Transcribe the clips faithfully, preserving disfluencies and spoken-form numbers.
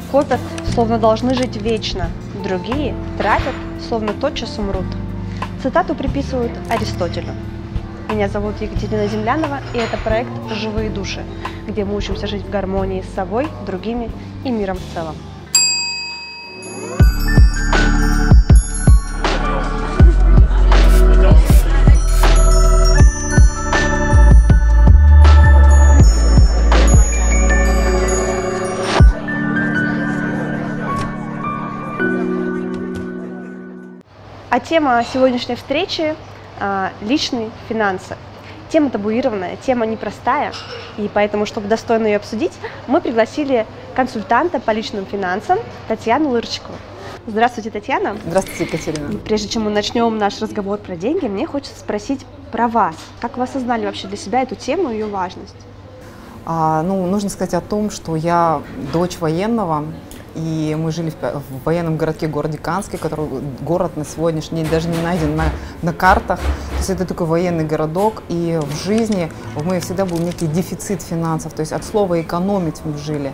копят, словно должны жить вечно, другие тратят, словно тотчас умрут. Цитату приписывают Аристотелю. Меня зовут Екатерина Землянова, и это проект «Живые души», где мы учимся жить в гармонии с собой, другими и миром в целом. А тема сегодняшней встречи а, – личные финансы. Тема табуированная, тема непростая, и поэтому, чтобы достойно ее обсудить, мы пригласили консультанта по личным финансам Татьяну Лырчикову. Здравствуйте, Татьяна. Здравствуйте, Екатерина. И прежде чем мы начнем наш разговор про деньги, мне хочется спросить про вас. Как вы осознали вообще для себя эту тему и ее важность? А, ну, нужно сказать о том, что я дочь военного. И мы жили в, в военном городке, городе Канске, который город на сегодняшний день даже не найден на, на картах. То есть это такой военный городок, и в жизни у меня всегда был некий дефицит финансов, то есть от слова «экономить» мы жили.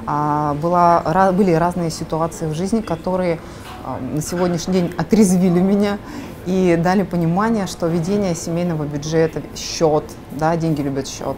А, была, были разные ситуации в жизни, которые а, на сегодняшний день отрезвили меня и дали понимание, что ведение семейного бюджета, счет, да, деньги любят счет,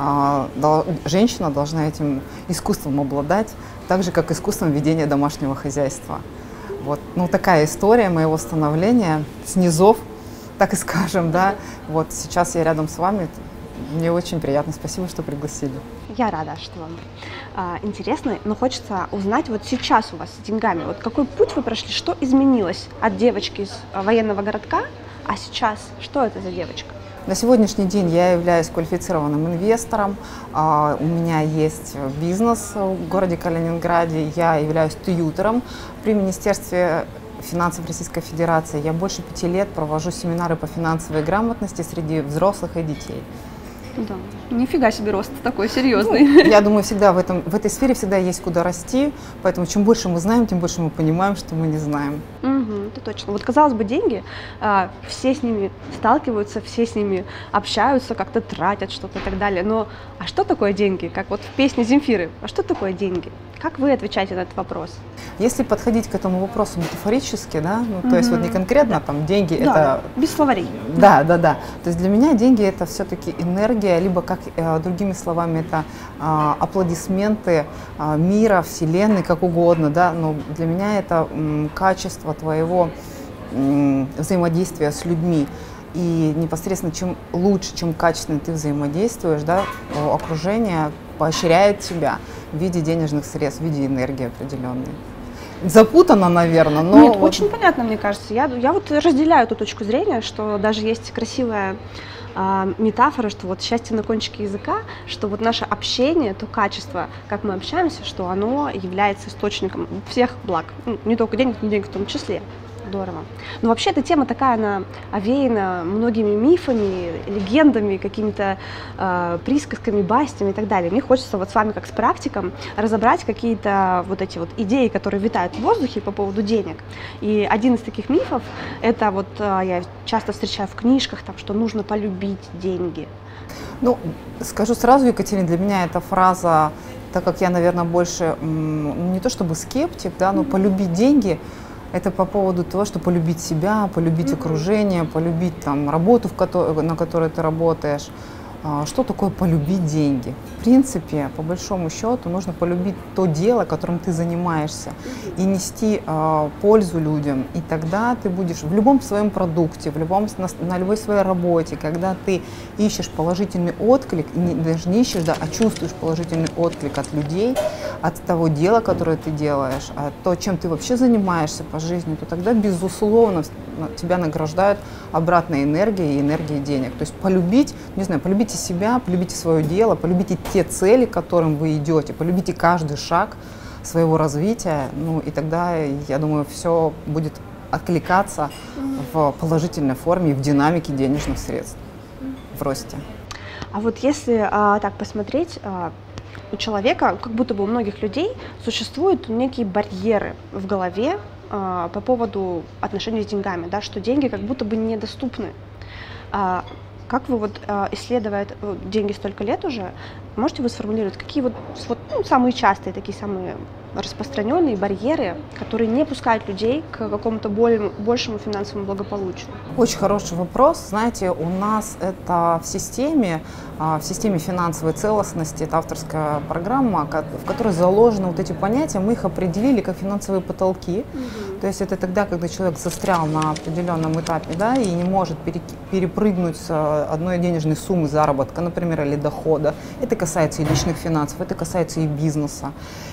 а, дол, женщина должна этим искусством обладать, так же, как искусством ведения домашнего хозяйства. Вот, ну, такая история моего становления с низов, так и скажем, да. Вот сейчас я рядом с вами, мне очень приятно, спасибо, что пригласили. Я рада, что вам а, интересно, но хочется узнать вот сейчас у вас с деньгами, вот какой путь вы прошли, что изменилось от девочки из военного городка, а сейчас что это за девочка? На сегодняшний день я являюсь квалифицированным инвестором, у меня есть бизнес в городе Калининграде, я являюсь тьютором при Министерстве финансов Российской Федерации. Я больше пяти лет провожу семинары по финансовой грамотности среди взрослых и детей. Да, нифига себе рост такой серьезный. Ну, я думаю, всегда в, этом, в этой сфере всегда есть куда расти, поэтому чем больше мы знаем, тем больше мы понимаем, что мы не знаем. Угу, это точно. Вот, казалось бы, деньги, а, все с ними сталкиваются, все с ними общаются, как-то тратят что-то и так далее. Но а что такое деньги? Как вот в песне Земфиры. А что такое деньги? Как вы отвечаете на этот вопрос? Если подходить к этому вопросу метафорически, да, ну, угу. То есть вот не конкретно да. там деньги, да, это… без словарей. Да, да, да. То есть для меня деньги это все-таки энергия, либо, как э, другими словами, это э, аплодисменты э, мира, вселенной, как угодно, да, но для меня это э, качество твоего э, взаимодействия с людьми. И непосредственно чем лучше, чем качественно ты взаимодействуешь, да, окружение поощряет тебя в виде денежных средств, в виде энергии определенной. Запутано, наверное, но… Нет, вот… очень понятно, мне кажется. Я, я вот разделяю эту точку зрения, что даже есть красивая а, метафора, что вот счастье на кончике языка, что вот наше общение, то качество, как мы общаемся, что оно является источником всех благ. Ну, не только денег, но денег в том числе. Здорово. Но вообще эта тема такая, она овеяна многими мифами, легендами, какими-то э, присказками, баснями и так далее. Мне хочется вот с вами, как с практиком, разобрать какие-то вот эти вот идеи, которые витают в воздухе по поводу денег. И один из таких мифов, это вот э, я часто встречаю в книжках, там, что нужно полюбить деньги. Ну, скажу сразу, Екатерина, для меня эта фраза, так как я, наверное, больше, не то чтобы скептик, да, но полюбить деньги – это по поводу того, что полюбить себя, полюбить mm-hmm. окружение, полюбить там, работу, в которой, на которой ты работаешь. Что такое полюбить деньги? В принципе, по большому счету, нужно полюбить то дело, которым ты занимаешься, и нести э, пользу людям. И тогда ты будешь в любом своем продукте, в любом, на, на любой своей работе, когда ты ищешь положительный отклик, не, даже не ищешь, да, а чувствуешь положительный отклик от людей, от того дела, которое ты делаешь, от то, чем ты вообще занимаешься по жизни, то тогда, безусловно, тебя награждают обратной энергией и энергией денег. То есть полюбить, не знаю, полюбите себя, полюбите свое дело, полюбите те цели, к которым вы идете, полюбите каждый шаг своего развития, ну и тогда, я думаю, все будет откликаться в положительной форме и в динамике денежных средств, в росте. А вот если а, так посмотреть, а, у человека, как будто бы у многих людей, существуют некие барьеры в голове а, по поводу отношений с деньгами, да, что деньги как будто бы недоступны. А, как вы, вот, а, исследуя деньги столько лет уже, можете вы сформулировать, какие вот, вот ну, самые частые, такие самые распространенные барьеры, которые не пускают людей к какому-то более, большему финансовому благополучию? Очень хороший вопрос. Знаете, у нас это в системе, в системе финансовой целостности, это авторская программа, в которой заложены вот эти понятия, мы их определили как финансовые потолки. Mm-hmm. То есть это тогда, когда человек застрял на определенном этапе, да, и не может перепрыгнуть с одной денежной суммы заработка, например, или дохода. Это касается и личных финансов, это касается и бизнеса.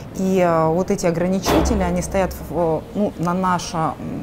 И вот эти ограничители, они стоят в, ну, на наше,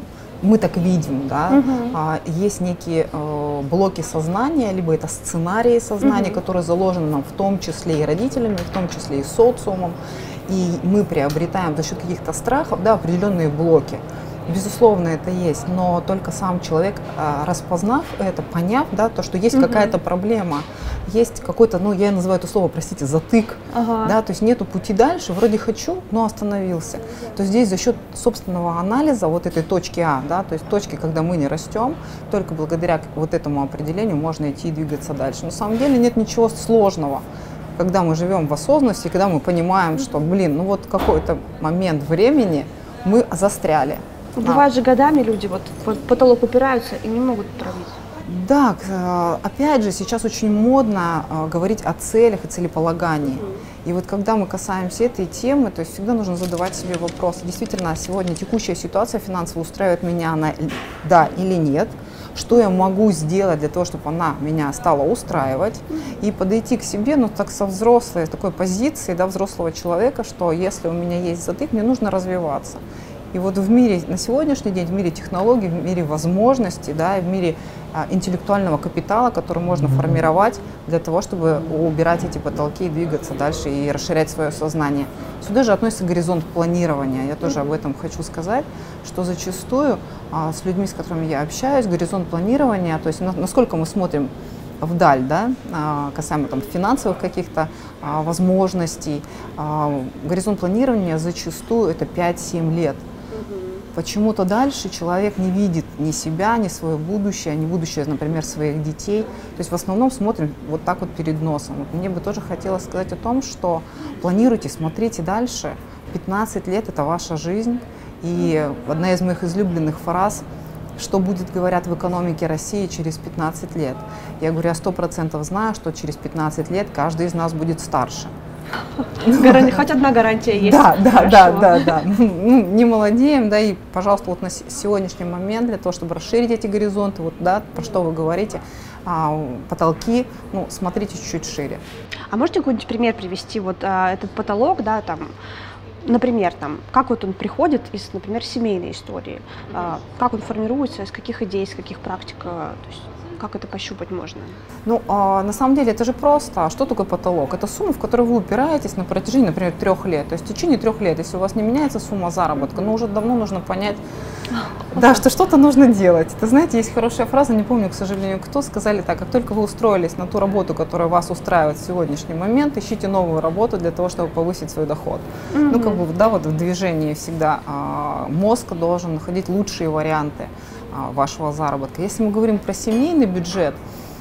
мы так видим, да, uh-huh. есть некие э, блоки сознания, либо это сценарии сознания, uh-huh. которые заложены нам в том числе и родителями, в том числе и социумом, и мы приобретаем за счет каких-то страхов, да, определенные блоки. Безусловно, это есть, но только сам человек, распознав это, поняв, да, то, что есть uh-huh. какая-то проблема, есть какой-то, ну, я называю это слово, простите, затык, uh-huh. да, то есть нету пути дальше, вроде хочу, но остановился. То есть здесь за счет собственного анализа вот этой точки А, да, то есть точки, когда мы не растем, только благодаря вот этому определению можно идти и двигаться дальше. На самом деле нет ничего сложного, когда мы живем в осознанности, когда мы понимаем, что, блин, ну вот какой-то момент времени мы застряли. Бывает же годами люди вот под потолок упираются и не могут пробить. Да, опять же, сейчас очень модно говорить о целях и целеполагании. И вот когда мы касаемся этой темы, то есть всегда нужно задавать себе вопрос, действительно, сегодня текущая ситуация финансовая устраивает меня, она да или нет, что я могу сделать для того, чтобы она меня стала устраивать, и подойти к себе, ну, так со взрослой, такой позиции, да, взрослого человека, что если у меня есть затык, мне нужно развиваться. И вот в мире, на сегодняшний день, в мире технологий, в мире возможностей, да, в мире а, интеллектуального капитала, который можно формировать для того, чтобы убирать эти потолки и двигаться дальше и расширять свое сознание. Сюда же относится горизонт планирования. Я тоже об этом хочу сказать, что зачастую а, с людьми, с которыми я общаюсь, горизонт планирования, то есть на, насколько мы смотрим вдаль, да, касаемо там финансовых каких-то а, возможностей, а, горизонт планирования зачастую это пять-семь лет. Почему-то дальше человек не видит ни себя, ни свое будущее, ни будущее, например, своих детей. То есть в основном смотрим вот так вот перед носом. Вот мне бы тоже хотелось сказать о том, что планируйте, смотрите дальше. пятнадцать лет – это ваша жизнь. И одна из моих излюбленных фраз – что будет, говорят, в экономике России через пятнадцать лет. Я говорю, я сто процентов знаю, что через пятнадцать лет каждый из нас будет старше. Хоть одна гарантия есть. Да, да, да, да, да. Ну, не молодеем, да, и, пожалуйста, вот на сегодняшний момент для того, чтобы расширить эти горизонты, вот, да, про что вы говорите, а, потолки, ну, смотрите чуть-чуть шире. А можете какой-нибудь пример привести, вот а, этот потолок, да, там, например, там, как вот он приходит из, например, семейной истории, а, как он формируется, из каких идей, из каких практик, а, то есть как это пощупать можно? Ну, а, на самом деле, это же просто. Что такое потолок? Это сумма, в которую вы упираетесь на протяжении, например, трех лет. То есть в течение трех лет, если у вас не меняется сумма заработка, ну, уже давно нужно понять, да, что что-то нужно делать. Это, знаете, есть хорошая фраза, не помню, к сожалению, кто, сказали так: как только вы устроились на ту работу, которая вас устраивает в сегодняшний момент, ищите новую работу для того, чтобы повысить свой доход. Mm-hmm. Ну, как бы, да, вот в движении всегда а, мозг должен находить лучшие варианты а, вашего заработка. Если мы говорим про семейный бюджет,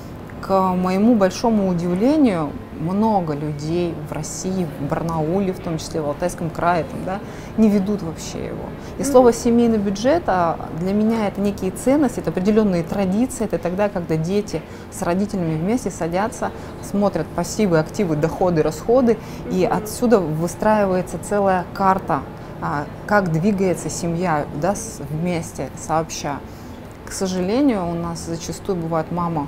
к моему большому удивлению, много людей в России, в Барнауле, в том числе в Алтайском крае, там, да, не ведут вообще его. И слово «семейный бюджет» для меня это некие ценности, это определенные традиции, это тогда, когда дети с родителями вместе садятся, смотрят пассивы, активы, доходы, расходы, и отсюда выстраивается целая карта, как двигается семья, да, вместе, сообща. К сожалению, у нас зачастую бывает мама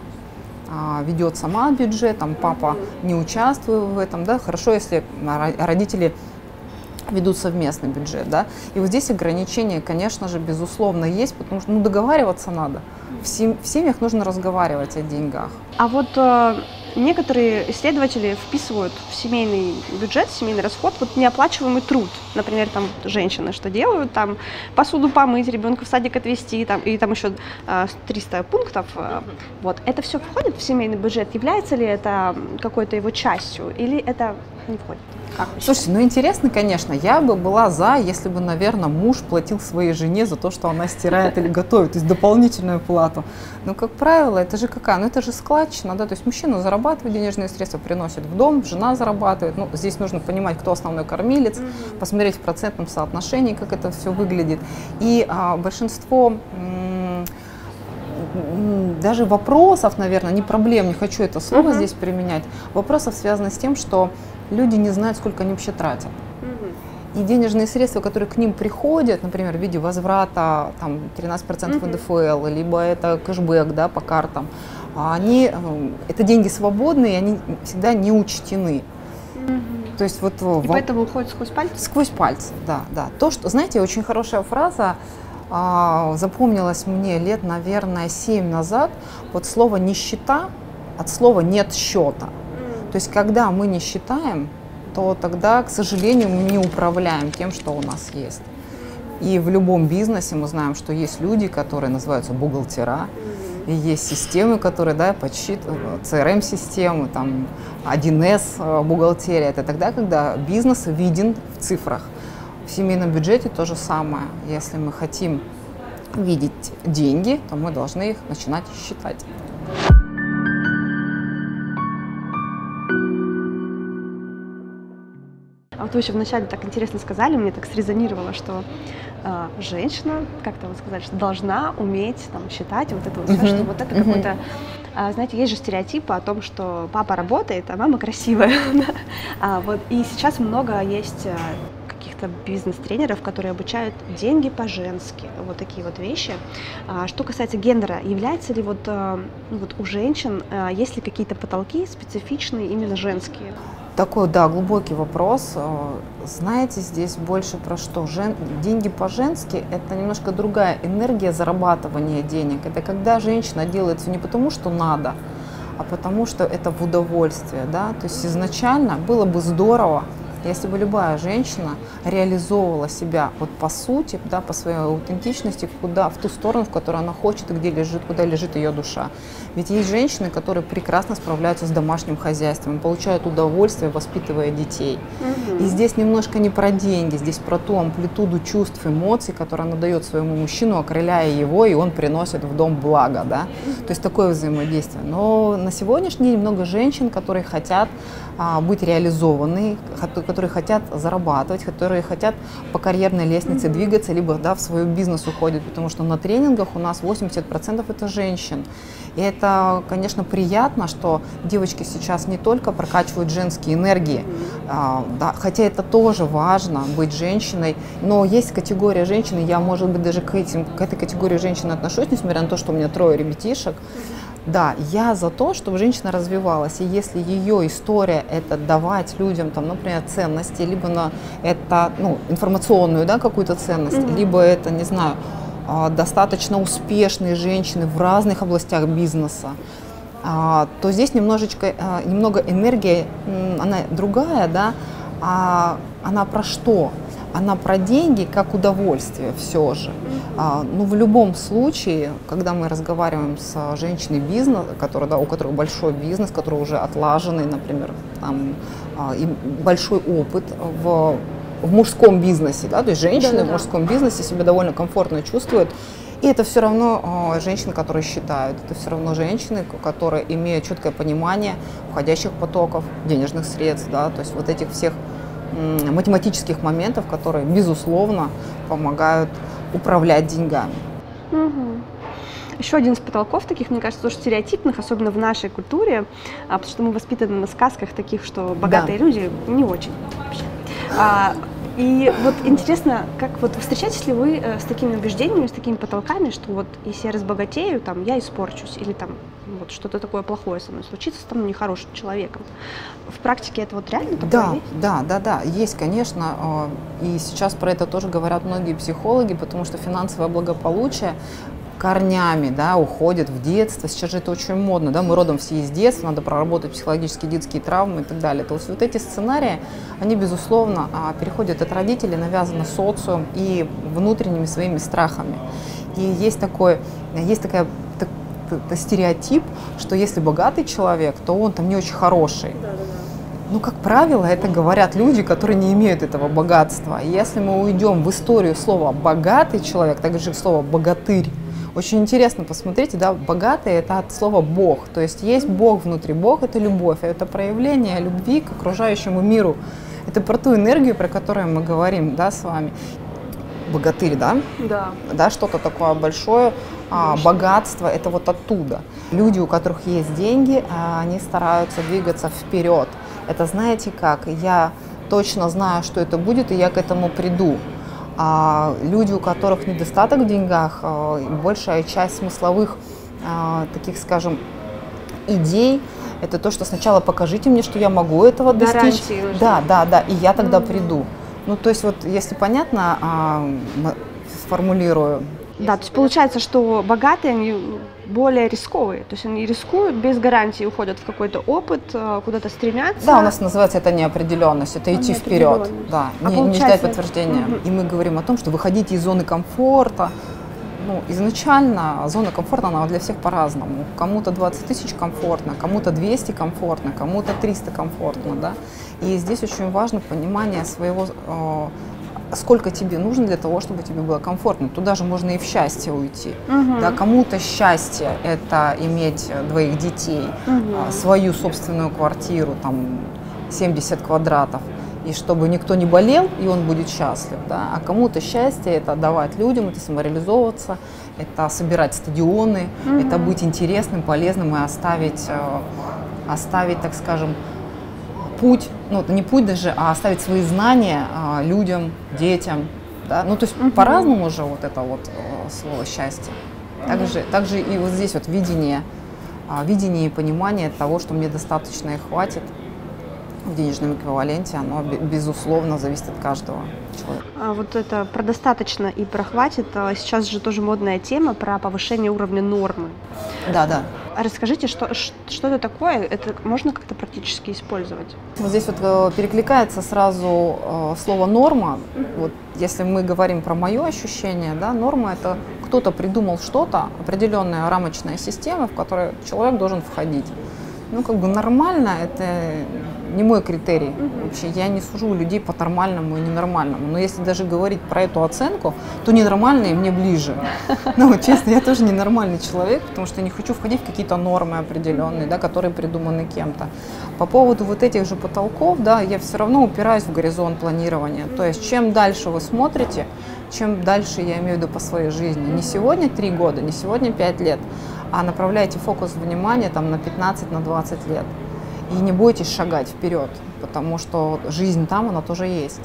ведет сама бюджет, там папа не участвует в этом, да, хорошо, если родители ведут совместный бюджет, да, и вот здесь ограничения, конечно же, безусловно, есть, потому что, ну, договариваться надо, в, сем в семьях нужно разговаривать о деньгах. А вот э, некоторые исследователи вписывают в семейный бюджет, в семейный расход вот неоплачиваемый труд, например, там женщины что делают, там посуду помыть, ребенка в садик отвезти, там, и там еще э, триста пунктов, э, вот, это все входит в семейный бюджет, является ли это какой-то его частью или это не входит? Как вы Слушайте, ну интересно, конечно, я бы была за, если бы, наверное, муж платил своей жене за то, что она стирает или готовит, то есть дополнительную плату. Но, как правило, это же какая? Ну, это же складчина, да, то есть мужчина зарабатывает денежные средства, приносит в дом, жена зарабатывает. Ну, здесь нужно понимать, кто основной кормилец, mm-hmm. посмотреть в процентном соотношении, как это все выглядит. И а, большинство... М- даже вопросов, наверное, не проблем, не хочу это слово uh-huh. здесь применять, вопросов связано с тем, что люди не знают, сколько они вообще тратят. Uh-huh. И денежные средства, которые к ним приходят, например, в виде возврата там, тринадцать процентов uh-huh. эн дэ эф эл, либо это кэшбэк, да, по картам, они, это деньги свободные, они всегда не учтены. Uh-huh. То есть вот, и поэтому уходит сквозь пальцы? Сквозь пальцы, да, да. То, что, знаете, очень хорошая фраза, запомнилось мне лет, наверное, семь назад, вот слово «нищета» от слова «нет счета». Mm. То есть, когда мы не считаем, то тогда, к сожалению, мы не управляем тем, что у нас есть. И в любом бизнесе мы знаем, что есть люди, которые называются бухгалтера, mm. и есть системы, которые, да, подсчитывают, си эр эм-системы, там, один эс бухгалтерия. Это тогда, когда бизнес виден в цифрах. В семейном бюджете то же самое. Если мы хотим видеть деньги, то мы должны их начинать считать. А вот вы еще вначале так интересно сказали, мне так срезонировало, что э, женщина, как-то вы сказали, что должна уметь там, считать, вот это вот, uh-huh. что вот это uh-huh. какой-то, э, знаете, есть же стереотипы о том, что папа работает, а мама красивая. а, вот, и сейчас много есть э, каких-то бизнес-тренеров, которые обучают деньги по-женски, вот такие вот вещи. А, что касается гендера, является ли вот, э, ну, вот у женщин, э, есть ли какие-то потолки специфичные именно женские? Такой, да, глубокий вопрос. Знаете, здесь больше про что? Жен... Деньги по-женски – это немножко другая энергия зарабатывания денег. Это когда женщина делает все не потому, что надо, а потому, что это в удовольствие. Да? То есть изначально было бы здорово, если бы любая женщина реализовывала себя вот по сути, да, по своей аутентичности, куда, в ту сторону, в которую она хочет и где лежит, куда лежит ее душа. Ведь есть женщины, которые прекрасно справляются с домашним хозяйством, получают удовольствие, воспитывая детей. Угу. И здесь немножко не про деньги, здесь про ту амплитуду чувств, эмоций, которые она дает своему мужчину, окрыляя его, и он приносит в дом благо. Да? Угу. То есть такое взаимодействие. Но на сегодняшний день много женщин, которые хотят а, быть реализованы, которые хотят зарабатывать, которые хотят по карьерной лестнице mm-hmm. двигаться, либо да, в свой бизнес уходят, потому что на тренингах у нас восемьдесят процентов это женщин. И это, конечно, приятно, что девочки сейчас не только прокачивают женские энергии, mm-hmm. а, да, хотя это тоже важно, быть женщиной, но есть категория женщин, и я, может быть, даже к, этим, к этой категории женщин отношусь, несмотря на то, что у меня трое ребятишек. Mm-hmm. Да, я за то, чтобы женщина развивалась, и если ее история – это давать людям, там, например, ценности, либо на это, ну, информационную, да, какую-то ценность, mm-hmm. либо это, не знаю, достаточно успешные женщины в разных областях бизнеса, то здесь немножечко, немного энергия, она другая, да, а она про что? Она про деньги как удовольствие все же. А, ну, в любом случае, когда мы разговариваем с женщиной бизнеса, которая, да, у которой большой бизнес, который уже отлаженный, например, там, а, и большой опыт в, в мужском бизнесе, да, то есть женщины да, да, в мужском да. бизнесе себя довольно комфортно чувствуют. И это все равно э, женщины, которые считают, это все равно женщины, которые имеют четкое понимание входящих потоков, денежных средств, да, то есть вот этих всех математических моментов, которые, безусловно, помогают управлять деньгами. Угу. Еще один из потолков таких, мне кажется, тоже стереотипных, особенно в нашей культуре, потому что мы воспитаны на сказках таких, что богатые да. люди не очень вообще. А, и вот интересно, как вот встречаетесь ли вы с такими убеждениями, с такими потолками, что вот если я разбогатею, там, я испорчусь, или там вот что-то такое плохое со мной случится, стану нехорошим человеком. В практике это вот реально такое да, есть? Да, да, да, есть, конечно, и сейчас про это тоже говорят многие психологи, потому что финансовое благополучие корнями, да, уходит в детство. Сейчас же это очень модно, да, мы родом все из детства, надо проработать психологические детские травмы и так далее. То есть вот эти сценарии, они, безусловно, переходят от родителей, навязаны социум и внутренними своими страхами. И есть такой, есть такая стереотип, что если богатый человек, то он там не очень хороший. Да, да, да. Ну, как правило, это говорят люди, которые не имеют этого богатства. И если мы уйдем в историю слова «богатый человек», также слово «богатырь», очень интересно, посмотрите, да, богатый – это от слова «бог», то есть есть Бог внутри. Бог – это любовь, это проявление любви к окружающему миру. Это про ту энергию, про которую мы говорим, да, с вами. Богатырь, да? Да. Да, что-то такое большое, а, богатство – это вот оттуда. Люди, у которых есть деньги, они стараются двигаться вперед. Это знаете как? Я точно знаю, что это будет, и я к этому приду. А люди, у которых недостаток в деньгах, а, большая часть смысловых, а, таких, скажем, идей, это то, что сначала покажите мне, что я могу этого достичь. Гарантии. Да, да, да, и я тогда Mm-hmm. приду. Ну, то есть вот, если понятно, а, сформулирую. Да, то есть получается, что богатые, они более рисковые, то есть они рискуют, без гарантии уходят в какой-то опыт, куда-то стремятся. Да, у нас называется это неопределенность, это идти вперед, да, а не, не ждать подтверждения. Угу. И мы говорим о том, что выходите из зоны комфорта. Ну, изначально зона комфорта, она для всех по-разному. Кому-то двадцать тысяч комфортно, кому-то двести комфортно, кому-то триста комфортно, да. И здесь очень важно понимание своего, э, сколько тебе нужно для того, чтобы тебе было комфортно. Туда же можно и в счастье уйти. Угу. Да, кому-то счастье – это иметь двоих детей, угу. свою собственную квартиру, там, семьдесят квадратов, и чтобы никто не болел, и он будет счастлив. Да? А кому-то счастье – это давать людям, это самореализовываться, это собирать стадионы, угу. это быть интересным, полезным и оставить, оставить, так скажем, путь, ну, не путь даже, а оставить свои знания а, людям, детям, да, ну, то есть uh-huh. по-разному же вот это вот э, слово счастье. Также, uh-huh. также и вот здесь вот видение, а, видение и понимание того, что мне достаточно и хватит в денежном эквиваленте, оно, безусловно, зависит от каждого человека. А вот это про достаточно и про хватит, сейчас же тоже модная тема про повышение уровня нормы. Да, да. Расскажите, что, что это такое? Это можно как-то практически использовать? Вот здесь вот э, перекликается сразу э, слово «норма». Mm-hmm. Вот, если мы говорим про мое ощущение, да, норма – это кто-то придумал что-то, определенная рамочная система, в которую человек должен входить. Ну, как бы нормально – это не мой критерий. Mm-hmm. Вообще, я не сужу людей по нормальному и ненормальному. Но если даже говорить про эту оценку, то ненормальные мне ближе. Ну, вот, честно, я тоже ненормальный человек, потому что не хочу входить в какие-то нормы определенные, да, которые придуманы кем-то. По поводу вот этих же потолков, да, я все равно упираюсь в горизонт планирования. То есть, чем дальше вы смотрите, чем дальше, я имею в виду по своей жизни, не сегодня три года, не сегодня пять лет, а направляйте фокус внимания там, на пятнадцать, на двадцать лет. И не бойтесь шагать вперед, потому что жизнь там, она тоже есть.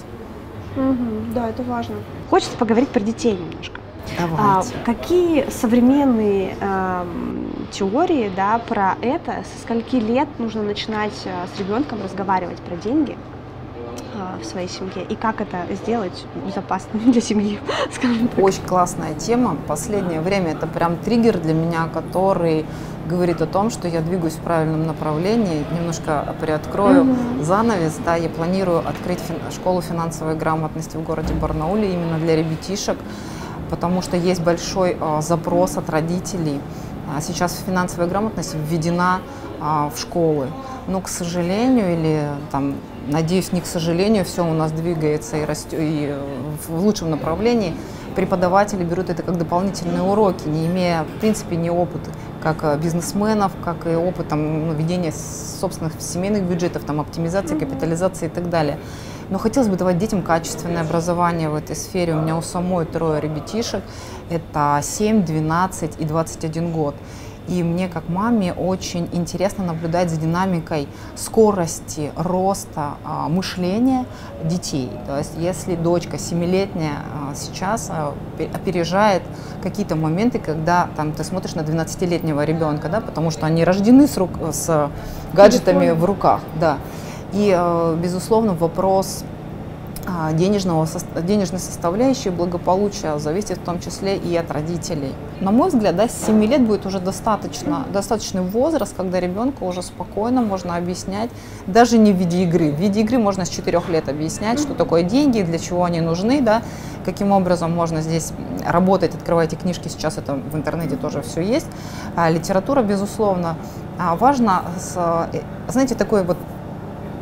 Угу, да, это важно. Хочется поговорить про детей немножко. Давайте. А, какие современные э, теории, да, про это, со скольки лет нужно начинать э, с ребенком разговаривать про деньги э, в своей семье, и как это сделать безопасно для семьи, скажем так? Очень классная тема. Последнее время это прям триггер для меня, который говорит о том, что я двигаюсь в правильном направлении. Немножко приоткрою mm-hmm. занавес. Да, я планирую открыть фин- школу финансовой грамотности в городе Барнауле именно для ребятишек, потому что есть большой э, запрос от родителей. А сейчас финансовая грамотность введена э, в школы. Но, к сожалению, или там, надеюсь, не к сожалению, все у нас двигается и растет и в лучшем направлении. Преподаватели берут это как дополнительные уроки, не имея, в принципе, ни опыта как бизнесменов, как и опыт там, ведения собственных семейных бюджетов, там, оптимизации, капитализации и так далее. Но хотелось бы давать детям качественное образование в этой сфере. У меня у самой трое ребятишек, это семь, двенадцать и двадцать один год. И мне, как маме, очень интересно наблюдать за динамикой скорости роста а, мышления детей. То есть, если дочка семилетняя а, сейчас а, опережает какие-то моменты, когда там, ты смотришь на двенадцатилетнего ребенка, да, потому что они рождены с, рук, с гаджетами в руках. Да. И, а, безусловно, вопрос денежного, денежной составляющей благополучия зависит в том числе и от родителей. На мой взгляд, да, с семи лет будет уже достаточно, достаточный возраст, когда ребенку уже спокойно можно объяснять, даже не в виде игры. В виде игры можно с четырёх лет объяснять, что такое деньги, для чего они нужны, да, каким образом можно здесь работать. Открывайте книжки, сейчас это в интернете тоже все есть. А литература, безусловно. А важно, с, знаете, такой вот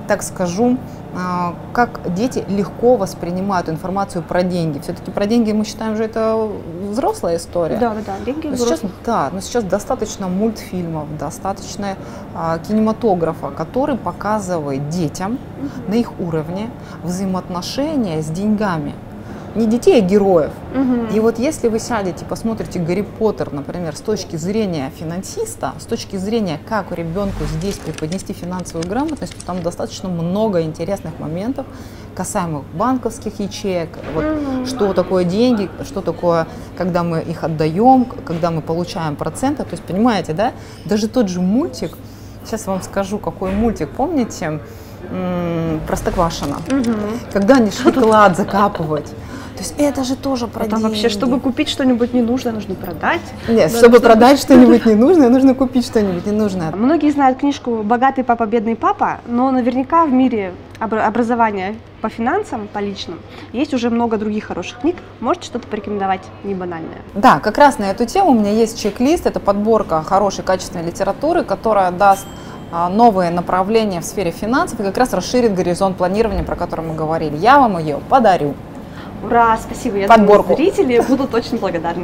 так скажу, как дети легко воспринимают информацию про деньги. Все-таки про деньги мы считаем, что это взрослая история. Да, да, да, деньги но сейчас, да, но сейчас достаточно мультфильмов, достаточно а, кинематографа, который показывает детям mm-hmm. на их уровне взаимоотношения с деньгами. Не детей, а героев. Угу. И вот если вы сядете, посмотрите Гарри Поттер, например, с точки зрения финансиста, с точки зрения, как ребенку здесь преподнести финансовую грамотность, то там достаточно много интересных моментов, касаемых банковских ячеек, вот, угу. что такое деньги, что такое, когда мы их отдаем, когда мы получаем проценты. То есть, понимаете, да, даже тот же мультик, сейчас вам скажу, какой мультик, помните, м-м, Простоквашино, угу. когда они шли клад закапывать. То есть это же тоже про а там деньги. Вообще, чтобы купить что-нибудь ненужное, нужно продать. Нет, чтобы, чтобы продать что-нибудь ненужное, нужно купить что-нибудь ненужное. Многие знают книжку «Богатый папа, бедный папа», но наверняка в мире образования по финансам, по личным, есть уже много других хороших книг. Можете что-то порекомендовать не банальное? Да, как раз на эту тему у меня есть чек-лист. Это подборка хорошей, качественной литературы, которая даст новые направления в сфере финансов и как раз расширит горизонт планирования, про который мы говорили. Я вам ее подарю. Ура, спасибо, я подборку. Думаю, зрители будут очень благодарны.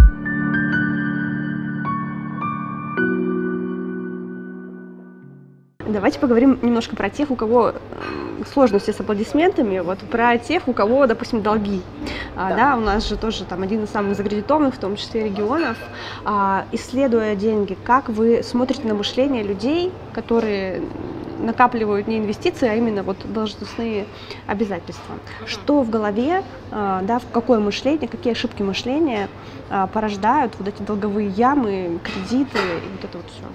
Давайте поговорим немножко про тех, у кого сложности с аплодисментами, вот про тех, у кого, допустим, долги. Да. А, да, у нас же тоже там один из самых закредитованных, в том числе регионов. А, исследуя деньги, как вы смотрите на мышление людей, которые накапливают не инвестиции, а именно вот должностные обязательства? Что в голове, а, да, в какое мышление, какие ошибки мышления а, порождают вот эти долговые ямы, кредиты и вот это вот все?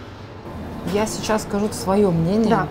Я сейчас скажу свое мнение. Да,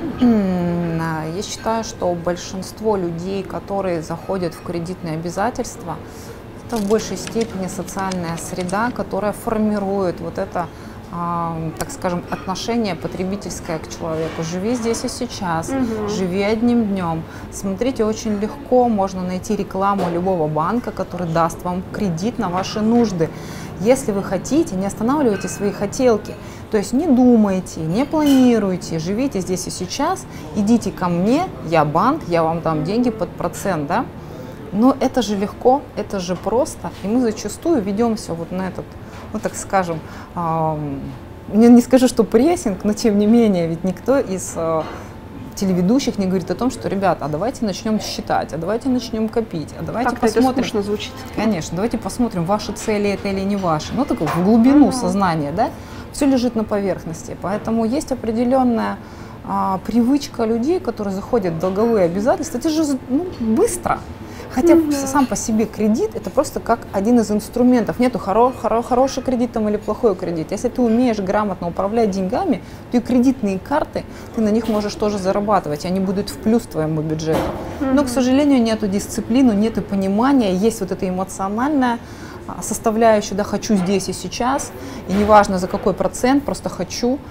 да. Я считаю, что большинство людей, которые заходят в кредитные обязательства, это в большей степени социальная среда, которая формирует вот это, э, так скажем, отношение потребительское к человеку. Живи здесь и сейчас, угу. живи одним днем. Смотрите, очень легко можно найти рекламу любого банка, который даст вам кредит на ваши нужды. Если вы хотите, не останавливайте свои хотелки. То есть не думайте, не планируйте, живите здесь и сейчас, идите ко мне, я банк, я вам дам деньги под процент, да? Но это же легко, это же просто, и мы зачастую ведемся вот на этот, ну так скажем, э, не, не скажу, что прессинг, но тем не менее, ведь никто из э, телеведущих не говорит о том, что, ребята, а давайте начнем считать, а давайте начнем копить, а давайте как-то посмотрим. Это скучно звучит. Конечно, давайте посмотрим, ваши цели это или не ваши, ну так в глубину uh-huh. сознания, да? Все лежит на поверхности, поэтому есть определенная а, привычка людей, которые заходят в долговые обязательства. Это же ну, быстро. Хотя mm-hmm. сам по себе кредит это просто как один из инструментов. Нету хоро- хоро- хороший кредит там, или плохой кредит. Если ты умеешь грамотно управлять деньгами, то и кредитные карты, ты на них можешь тоже зарабатывать, и они будут в плюс твоему бюджету. Mm-hmm. Но, к сожалению, нету дисциплины, нету понимания, есть вот это эмоциональное составляющую, да, хочу здесь и сейчас, и неважно за какой процент, просто хочу.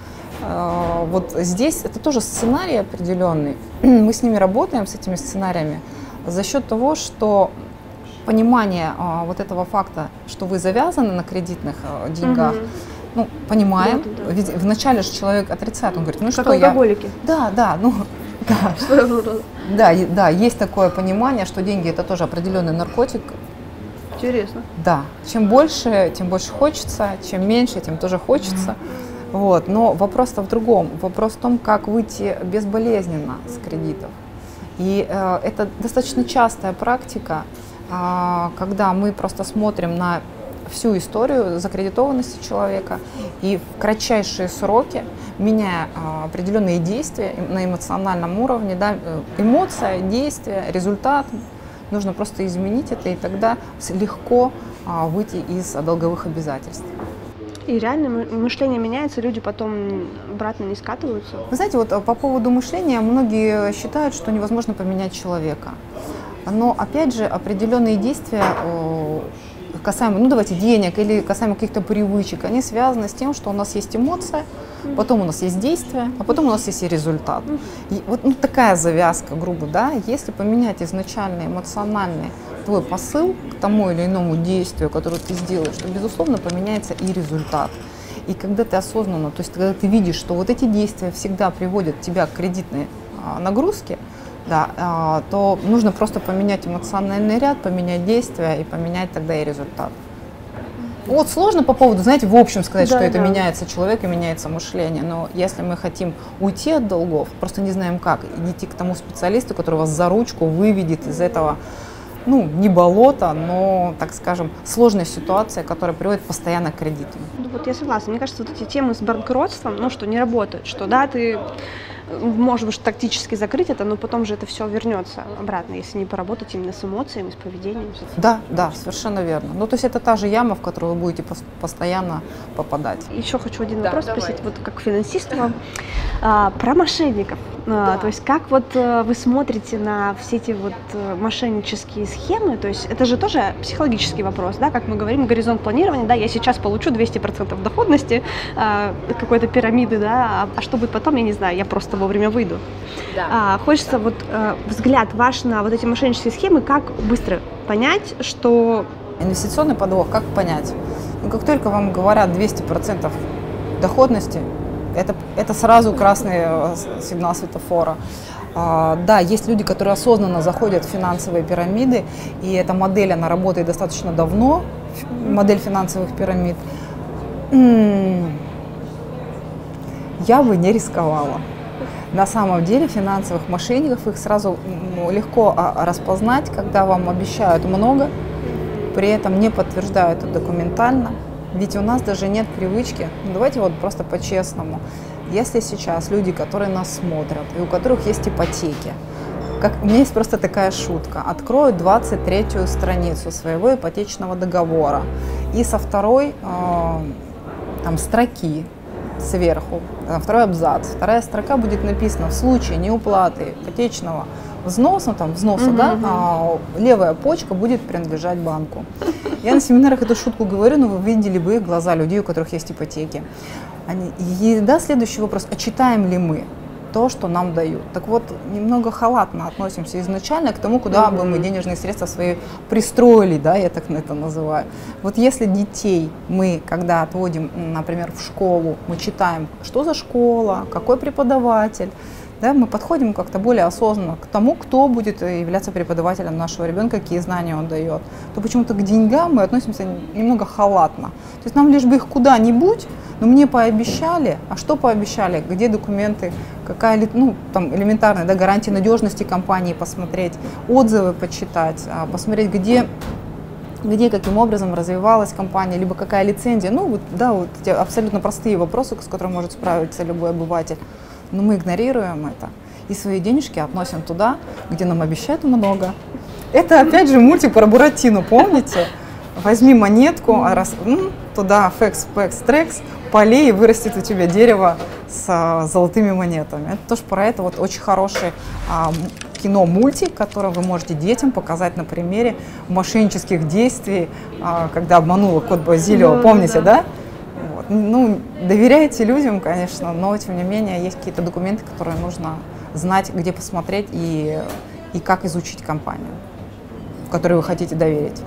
Вот здесь это тоже сценарий определенный. Мы с ними работаем, с этими сценариями, за счет того, что понимание вот этого факта, что вы завязаны на кредитных деньгах, угу. ну, понимаем. Да, да. Ведь вначале же человек отрицает, он говорит, ну как что я... алкоголики. Да, да, ну... Да. Да, да, есть такое понимание, что деньги это тоже определенный наркотик. Интересно. Да, чем больше, тем больше хочется, чем меньше, тем тоже хочется. Mm-hmm. Вот. Но вопрос-то в другом. Вопрос в том, как выйти безболезненно с кредитов. И э, это достаточно частая практика, э, когда мы просто смотрим на всю историю закредитованности человека и в кратчайшие сроки, меняя э, определенные действия на эмоциональном уровне, да, эмоция, действие, результат, нужно просто изменить это, и тогда легко а, выйти из долговых обязательств. И реально мышление меняется, люди потом обратно не скатываются? Вы знаете, вот по поводу мышления многие считают, что невозможно поменять человека. Но опять же определенные действия касаемо, ну давайте, денег или касаемо каких-то привычек, они связаны с тем, что у нас есть эмоция, потом у нас есть действие, а потом у нас есть и результат. И вот ну, такая завязка, грубо, да, если поменять изначально эмоциональный твой посыл к тому или иному действию, которое ты сделаешь, то, безусловно, поменяется и результат. И когда ты осознанно, то есть когда ты видишь, что вот эти действия всегда приводят тебя к кредитной нагрузки, да, то нужно просто поменять эмоциональный ряд, поменять действия и поменять тогда и результат. Вот сложно по поводу, знаете, в общем сказать, да, что это да. меняется человек и меняется мышление, но если мы хотим уйти от долгов, просто не знаем как, идите к тому специалисту, который вас за ручку выведет из этого, ну, не болото, но, так скажем, сложная ситуация, которая приводит постоянно к кредитам. Вот я согласна. Мне кажется, вот эти темы с банкротством, ну, что не работают, что, да, ты можешь тактически закрыть это, но потом же это все вернется обратно, если не поработать именно с эмоциями, с поведением. Да, да, совершенно верно. Ну, то есть это та же яма, в которую вы будете постоянно попадать. Еще хочу один да, вопрос давай. спросить, вот как финансист вам, а, про мошенников. Да. А, то есть как вот а, вы смотрите на все эти вот а, мошеннические схемы, то есть это же тоже психологический вопрос, да, как мы говорим, горизонт планирования, да, я сейчас получу двести процентов доходности а, какой-то пирамиды, да, а, а что будет потом, я не знаю, я просто вовремя выйду. Да. А, хочется вот а, взгляд ваш на вот эти мошеннические схемы, как быстро понять, что... Инвестиционный подвох, как понять? Ну, как только вам говорят двести процентов доходности, это, это сразу красный сигнал светофора. А, да, есть люди, которые осознанно заходят в финансовые пирамиды, и эта модель, она работает достаточно давно, модель финансовых пирамид. М-м, я бы не рисковала. На самом деле финансовых мошенников их сразу легко распознать, когда вам обещают много, при этом не подтверждают это документально. Ведь у нас даже нет привычки, ну, давайте вот просто по-честному, если сейчас люди, которые нас смотрят и у которых есть ипотеки, как, у меня есть просто такая шутка, откроют двадцать третью страницу своего ипотечного договора и со второй э, там, строки сверху, второй абзац, вторая строка будет написана: в случае неуплаты ипотечного взноса, там, взноса, uh-huh, да, uh-huh. А, левая почка будет принадлежать банку. Я на семинарах эту шутку говорю, но вы видели бы их глаза людей, у которых есть ипотеки. Они, и, да, следующий вопрос: а читаем ли мы то, что нам дают? Так вот, немного халатно относимся изначально к тому, куда uh-huh. бы мы денежные средства свои пристроили, да, я так это называю. Вот если детей мы, когда отводим, например, в школу, мы читаем, что за школа, какой преподаватель, да, мы подходим как-то более осознанно к тому, кто будет являться преподавателем нашего ребенка, какие знания он дает, то почему-то к деньгам мы относимся немного халатно. То есть нам лишь бы их куда-нибудь, но мне пообещали, а что пообещали, где документы, какая, ну, там, элементарная, да, гарантия надежности компании посмотреть, отзывы почитать, посмотреть, где, где каким образом развивалась компания, либо какая лицензия, ну, вот, да, вот эти абсолютно простые вопросы, с которыми может справиться любой обыватель. Но мы игнорируем это и свои денежки относим туда, где нам обещают много. Это опять же мультик про Буратино, помните? Возьми монетку, а раз, м, туда фекс, фекс, трекс, полей, и вырастет у тебя дерево с а, золотыми монетами. Это тоже про это вот очень хороший а, кино-мультик, который вы можете детям показать на примере мошеннических действий, а, когда обманула кот Базилио, да, помните, да? да? Ну, доверяйте людям, конечно, но тем не менее есть какие-то документы, которые нужно знать, где посмотреть и, и как изучить компанию, которой вы хотите доверить.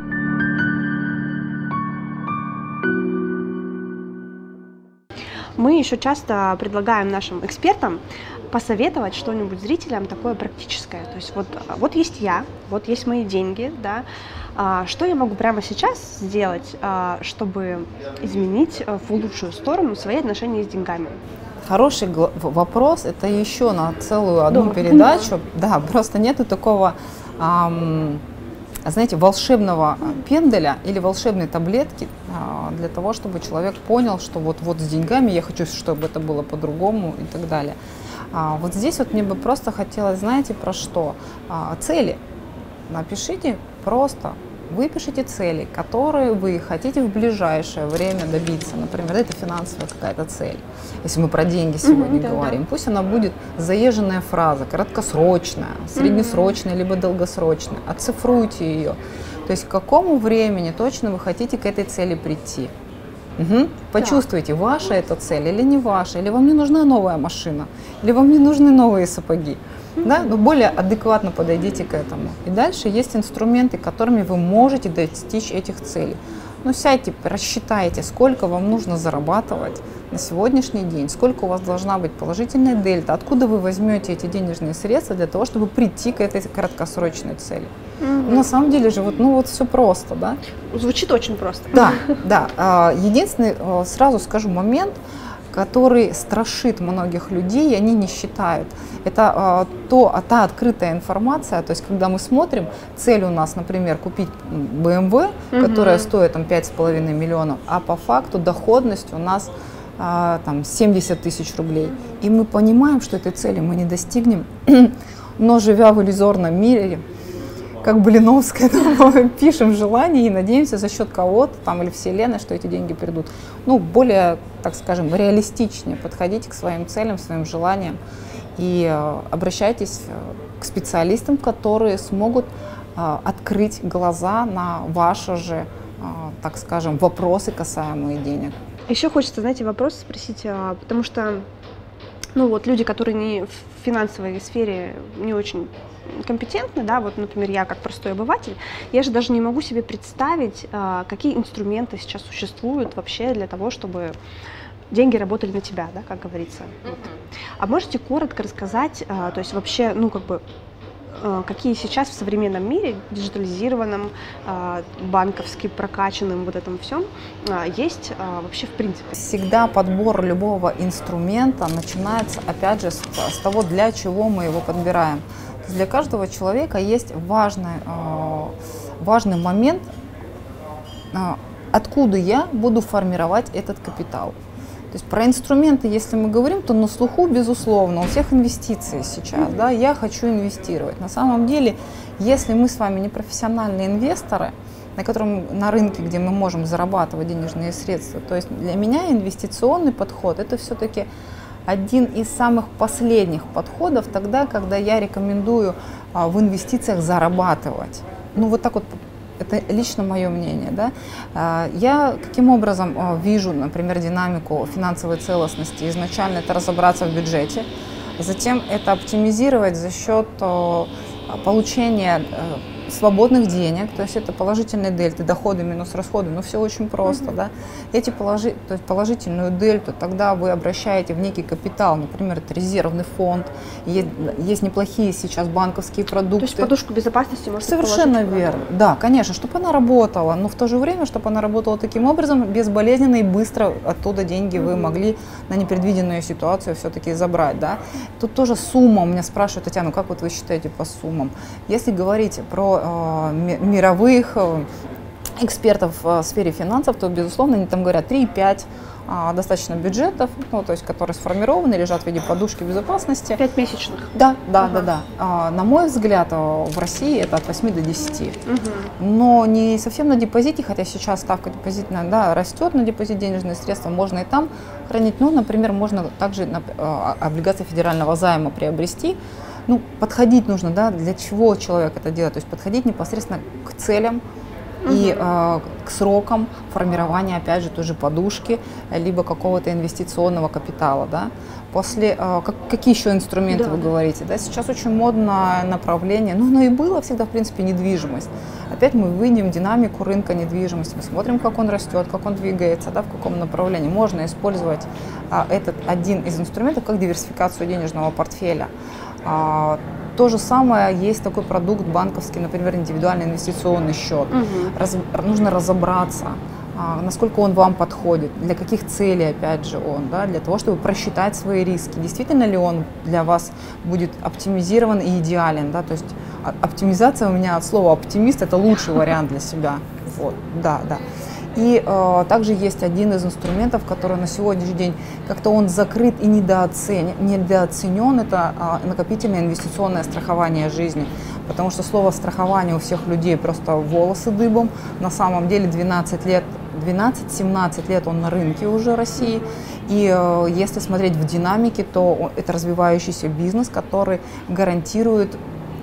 Мы еще часто предлагаем нашим экспертам посоветовать что-нибудь зрителям такое практическое. То есть вот, вот есть я, вот есть мои деньги, да, а, что я могу прямо сейчас сделать, а, чтобы изменить в лучшую сторону свои отношения с деньгами? Хороший вопрос, это еще на целую одну да. передачу. Да, просто нету такого, ам, знаете, волшебного пенделя или волшебной таблетки а, для того, чтобы человек понял, что вот, вот с деньгами я хочу, чтобы это было по-другому и так далее. А, вот здесь вот мне бы просто хотелось, знаете, про что? А, цели. Напишите просто, выпишите цели, которые вы хотите в ближайшее время добиться. Например, это финансовая какая-то цель. Если мы про деньги сегодня mm-hmm, говорим, да, да. пусть она будет заезженная фраза, краткосрочная, среднесрочная, mm-hmm. либо долгосрочная. Оцифруйте ее. То есть к какому времени точно вы хотите к этой цели прийти. Угу. Почувствуйте, да. ваша эта цель или не ваша, или вам не нужна новая машина, или вам не нужны новые сапоги. Да? Но более адекватно подойдите к этому. И дальше есть инструменты, которыми вы можете достичь этих целей. Ну, сядьте, рассчитайте, сколько вам нужно зарабатывать на сегодняшний день, сколько у вас должна быть положительная дельта, откуда вы возьмете эти денежные средства для того, чтобы прийти к этой краткосрочной цели. Mm-hmm. На самом деле же, вот, ну вот все просто, да? Звучит очень просто. Да, да. Единственный, сразу скажу, момент, который страшит многих людей, и они не считают. Это э, то, а та открытая информация, то есть когда мы смотрим, цель у нас, например, купить бэ эм вэ, угу. которая стоит там, пять с половиной миллионов, а по факту доходность у нас э, там, семьдесят тысяч рублей. И мы понимаем, что этой цели мы не достигнем, но живя в иллюзорном мире, как Блиновская, там, пишем желания и надеемся за счет кого-то там, или вселенной, что эти деньги придут. Ну, более, так скажем, реалистичнее подходите к своим целям, своим желаниям и э, обращайтесь к специалистам, которые смогут э, открыть глаза на ваши же, э, так скажем, вопросы, касаемые денег. Еще хочется, знаете, вопрос спросить, потому что ну, вот люди, которые не в финансовой сфере не очень компетентны, да, вот, например, я как простой обыватель, я же даже не могу себе представить, какие инструменты сейчас существуют вообще для того, чтобы деньги работали на тебя, да, как говорится. Mm-hmm. Вот. А можете коротко рассказать, то есть вообще, ну, как бы, какие сейчас в современном мире, диджитализированном, банковски прокачанном, вот этом всем, есть вообще в принципе? Всегда подбор любого инструмента начинается, опять же, с, с того, для чего мы его подбираем. Для каждого человека есть важный, важный момент, откуда я буду формировать этот капитал. То есть про инструменты, если мы говорим, то на слуху, безусловно, у всех инвестиции сейчас, да, я хочу инвестировать. На самом деле, если мы с вами не профессиональные инвесторы, на котором на рынке, где мы можем зарабатывать денежные средства, то есть для меня инвестиционный подход – это все-таки один из самых последних подходов тогда, когда я рекомендую а, в инвестициях зарабатывать. Ну вот так вот. Это лично мое мнение. Да? Я каким образом вижу, например, динамику финансовой целостности? Изначально это разобраться в бюджете, затем это оптимизировать за счет получения свободных денег, то есть это положительные дельты, доходы минус расходы, но все очень просто. Mm-hmm. Да? Эти положи, то есть положительную дельту тогда вы обращаете в некий капитал, например, это резервный фонд, есть, есть неплохие сейчас банковские продукты. То есть подушку безопасности можно Совершенно положить, верно, да, конечно, чтобы она работала, но в то же время, чтобы она работала таким образом, безболезненно и быстро оттуда деньги mm-hmm. вы могли на непредвиденную ситуацию все-таки забрать. Да? Тут тоже сумма, у меня спрашивают, Татьяна, как вот вы считаете по суммам? Если говорить про мировых экспертов в сфере финансов, то, безусловно, они там говорят три-пять достаточно бюджетов, ну, то есть, которые сформированы, лежат в виде подушки безопасности. Пять месячных? Да, да, ага. да, да. А, на мой взгляд, в России это от восьми до десяти. Угу. Но не совсем на депозите, хотя сейчас ставка депозитная, да, растет на депозит денежные средства, можно и там хранить. Ну, например, можно также на, а, облигации федерального займа приобрести. Ну, подходить нужно, да, для чего человек это делает, то есть подходить непосредственно к целям угу. и э, к срокам формирования, опять же, той же подушки, либо какого-то инвестиционного капитала, да. После, э, как, какие еще инструменты да. вы говорите, да, сейчас очень модное направление, ну, оно и было всегда, в принципе, недвижимость. Опять мы выйдем в динамику рынка недвижимости, мы смотрим, как он растет, как он двигается, да, в каком направлении. Можно использовать а, этот один из инструментов как диверсификацию денежного портфеля. А, то же самое есть такой продукт банковский, например, индивидуальный инвестиционный счет. Угу. Раз, нужно разобраться, а, насколько он вам подходит, для каких целей, опять же, он, да, для того, чтобы просчитать свои риски. Действительно ли он для вас будет оптимизирован и идеален, да, то есть оптимизация у меня от слова оптимист, это лучший вариант для себя. Вот, да, да. И э, также есть один из инструментов, который на сегодняшний день как-то он закрыт и недооценен, недооценен, это э, накопительное инвестиционное страхование жизни. Потому что слово страхование у всех людей просто волосы дыбом. На самом деле двенадцать лет, двенадцать-семнадцать лет он на рынке уже России. И э, если смотреть в динамике, то это развивающийся бизнес, который гарантирует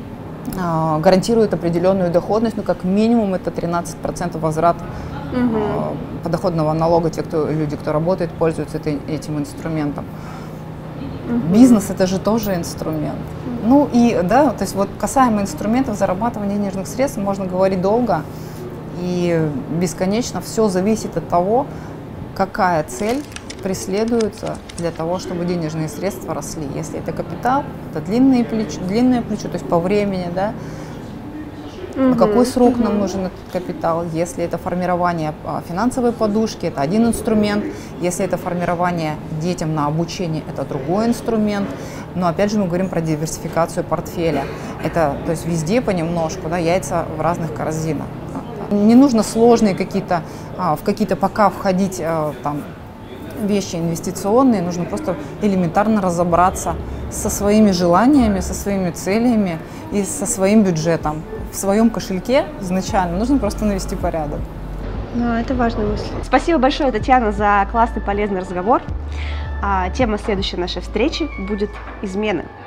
гарантирует определенную доходность, ну как минимум это тринадцать процентов возврат угу. подоходного налога, те кто, люди, кто работает, пользуются этой, этим инструментом. Угу. Бизнес – это же тоже инструмент. Угу. Ну и, да, то есть вот касаемо инструментов зарабатывания денежных средств можно говорить долго и бесконечно. Все зависит от того, какая цель преследуется для того, чтобы денежные средства росли. Если это капитал, это длинное плечо, длинное плечо, то есть по времени, да, на какой срок нам нужен этот капитал. Если это формирование финансовой подушки, это один инструмент. Если это формирование детям на обучение, это другой инструмент. Но опять же мы говорим про диверсификацию портфеля. Это, то есть везде понемножку, да, яйца в разных корзинах. Не нужно сложные какие-то, в какие-то пока входить там вещи инвестиционные, нужно просто элементарно разобраться со своими желаниями, со своими целями и со своим бюджетом. В своем кошельке изначально нужно просто навести порядок. Ну, это важная мысль. Спасибо большое, Татьяна, за классный, полезный разговор. А, тема следующей нашей встречи будет измены.